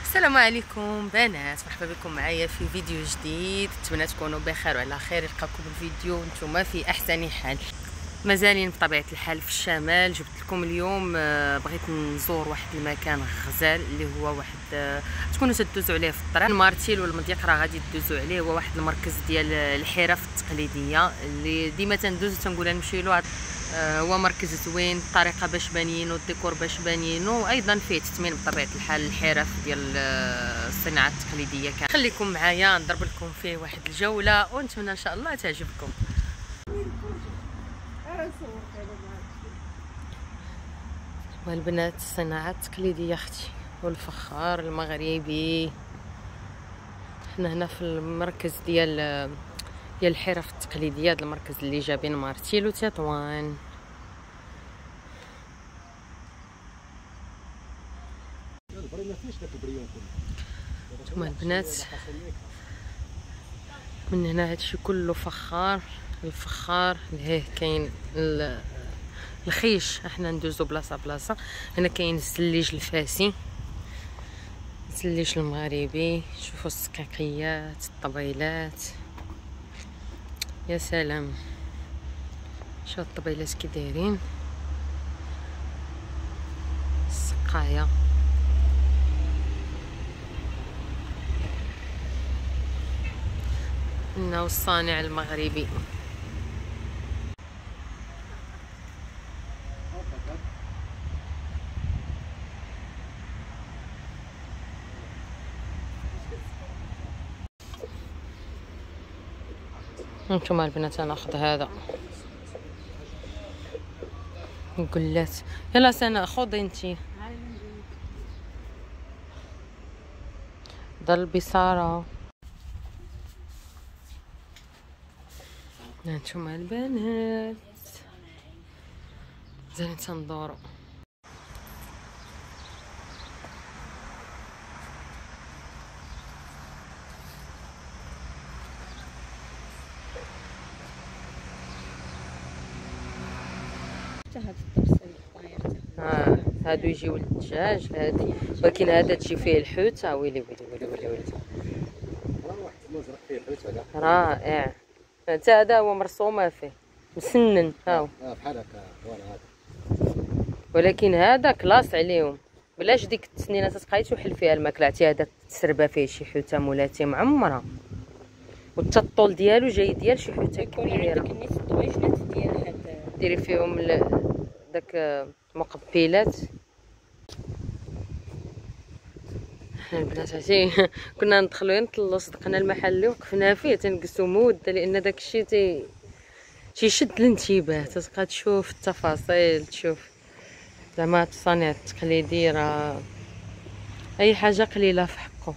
السلام عليكم بنات، مرحبا بكم معايا في فيديو جديد. نتمنى تكونوا بخير وعلى خير. يلقاكم الفيديو نتوما في احسن حال. مازالين بطبيعه الحال في الشمال. جبت لكم اليوم بغيت نزور واحد المكان غزال اللي هو واحد تكونوا تدوزوا عليه في الطريق المارتيل والمضيق، راه غادي تدوزوا عليه. هو واحد المركز ديال الحرف التقليديه اللي ديما تندوز تنقول نمشي له. هو مركز زوين، الطريقه باش بانيينو، الديكور باش بانيينو، وايضا فيه تثمين بطبيعه الحال الحرف ديال الصناعه التقليديه. خليكم معايا نضرب لكم فيه واحد الجوله ونتمنى ان شاء الله تعجبكم. والبنات الصناعه التقليديه اختي والفخار المغربي. حنا هنا في المركز ديال الحرف التقليديه، هذا المركز اللي جابين مارتيل وتطوان. هما البنات من هنا هادشي كله فخار. الفخار لهيه كاين الخيش، احنا ندوزو بلاصه بلاصه. هنا كاين الزليج الفاسي، الزليج المغربي. شوفوا السقاقيات، الطبيلات، يا سلام. شوفوا الطبيلات كي دايرين، السقايه. انه الصانع المغربي. انتم البنات ناخذ هذا قلات. يلا سنة خذي انتي. ضل بصارة. انتم البنات زين تندورو. هادو يجيو الدجاج هادي، ولكن هذا تجي فيه الحوت. ويلي ويلي ويلي ويلي ويلي، رائع. حتى هذا هو مرسومه فيه مسنن. هاو بحال هكا هذا، ولكن هذا كلاس عليهم. بلاش ديك التسنينه تتقايت وحل فيها الماكله. عرفتي هذا تسربه فيه شي حوته مولاتي معمره، وحتى الطول ديالو جاي ديال شي حوته كبيره. ديري فيهم داك مقبلات. حنا البنات عرفتي كنا ندخلو نطلو، صدقنا المحل اللي وقفنا فيه تنقصو مده، لان داك الشيء تيشد الانتباه. تبقى تشوف التفاصيل، تشوف زعما التصانيع التقليدي. راه اي حاجه قليله في حقه،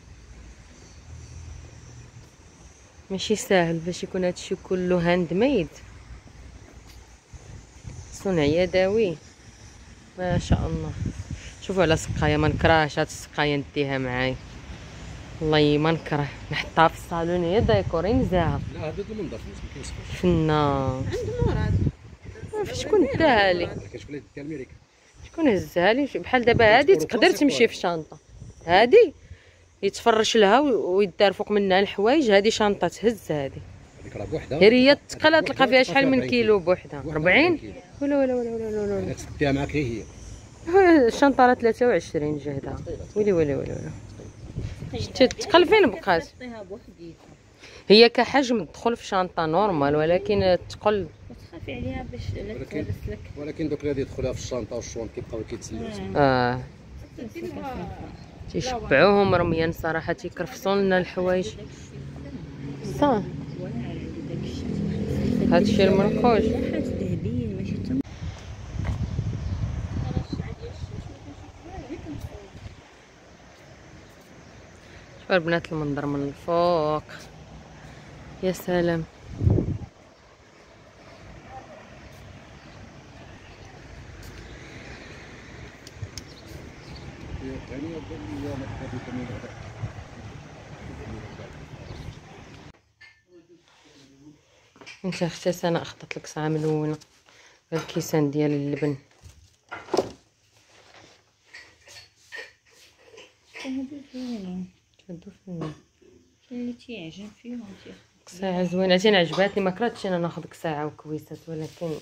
ماشي ساهل باش يكون هادشي كله هاند ميد، صنع يدوي ما شاء الله. شوفوا على سقايه، ما نكرهش هاد السقايه نديها معايا، والله ما نكره نحطها في الصالون هي ديكوري نزاها. لا هذا المنظر ما كيوصفش. فنان عند مراد. شكون داها لي؟ كتشوف لي ديال امريكا. شكون هزها لي؟ بحال دابا هادي تقدر تمشي في شنطه، هادي يتفرش لها ويدار فوق منها الحوايج. هادي شنطه تهز. هادي هذيك راه بوحدها، غير هي تقلها تلقى فيها شحال من كيلو بوحدها. 40 ولا ولا ولا ولا ولا تسديها معاك هي الشنطه راه 23 جهدها. ويلي ويلي ويلي ويلي. تقل فين بقات؟ هي كحجم تدخل في شنطه نورمال، ولكن تقل وتخافي عليها باش لا تورث لك. ولكن دوك اللي يدخلوها في الشنطه والشوانط كيبقاو كيتسناو. تيشبعوهم رميان صراحه، تيكرفصوا لنا الحوايج. صافي هادشي المنقوش. شوفوا البنات المنظر من الفوق، يا سلام. انت اختي انا اخذت لك ساعه ملونه، الكيسان ديال اللبن. هادو زوينين، هادو فين اللي تيعجب فيهم ساعة زوينة. عرفتي عجباتني، ما كرهتش انا ناخذ ساعة وكويسات، ولكن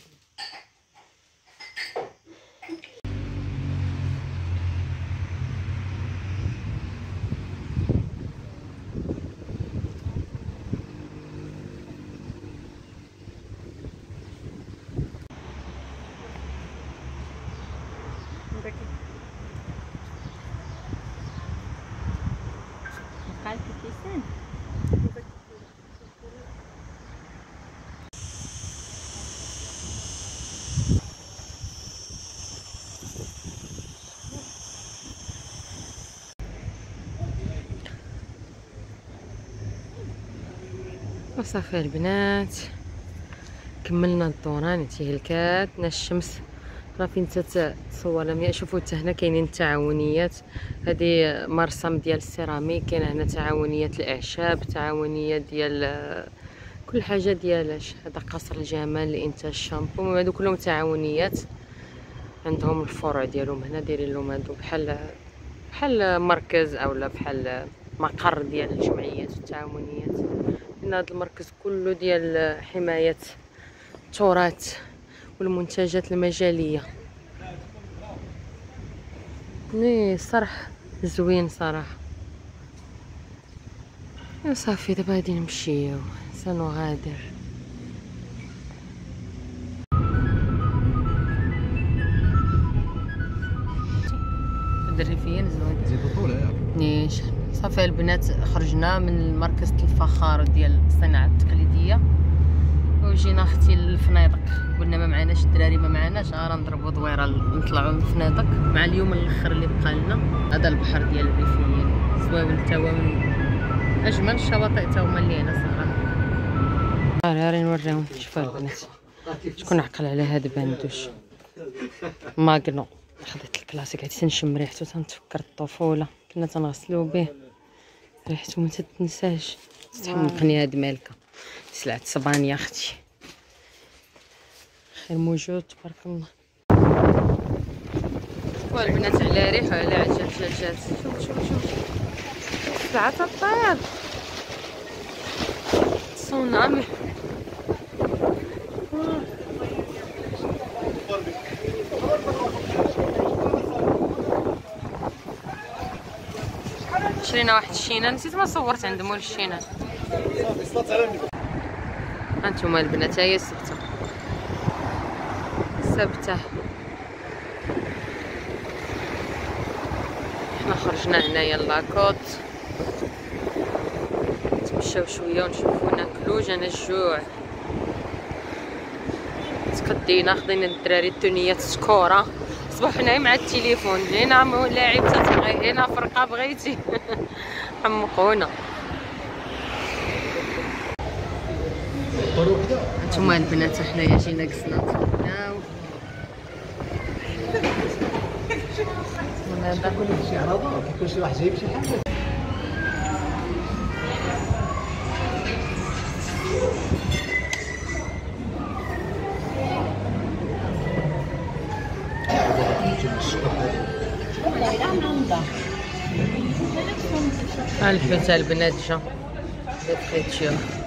بقات الكيسان. وصافي البنات كملنا الدوران. تيهلكاتنا الشمس. راه فين تتصور لهم. شوفوا حتى هنا كاينين التعاونيات. هذه مرسم ديال السيراميك، كاين هنا تعاونيات الاعشاب، تعاونيات ديال كل حاجه ديالاش. هذا قصر الجمال لانتاج الشامبو. هادو كلهم تعاونيات، عندهم الفروع ديالهم هنا دايرين لهم هادو بحال مركز اولا بحال مقر ديال الجمعيات والتعاونيات. لان هذا المركز كله ديال حمايه التراث والمنتجات المجاليه. صراحه زوين صراحه. صافي دابا غادي نمشيو، سنغادر. الريفيين زوين. زيدوا طولها. نيش صافي البنات خرجنا من مركز الفخار ديال الصناعه التقليديه وجينا اختي للفنادق. قلنا ما معناش الدراري، ما معناش راه نضربوا دويره نطلعوا للفنادق مع اليوم الاخر اللي بقى لنا. هذا البحر ديال الريفيين زوين توا، من اجمل الشواطئ تا هما اللي هنا صراحه. راه نوريهم. شوفوا البنات شكون عقل على هذا باندوش ماغنو. خديت الكلاسيك عاد تنشم ريحته تنتفكر الطفوله، كنا تنغسلو به، ريحته ما تتنساش. تحمقني هاد مالكه سلعه صبانيه اختي. خير موجود تبارك الله. والبنات على ريحه على عجل. شوف سلعه الطير صونامي. شرينا واحد الشينان، نسيت ما صورت عند مول الشينان. هانتوما البنات، هي السبتة. حنا خرجنا هنايا لاكوط، نتمشاو شويه ونشوفو ناكلو. جانا الجوع، تقدينا خدينا الدراري التونيات سكوره. صبحنا مع التليفون، هنا لاعب تتبغي، هنا فرقه بغيتي. حمقونا. هانتوما البنات حنايا جينا قصنا نتغداو. هذا كل شيء على بعض، كل شي واحد جايب شي حاجه. الحوت البنات جا بغيت تشوف.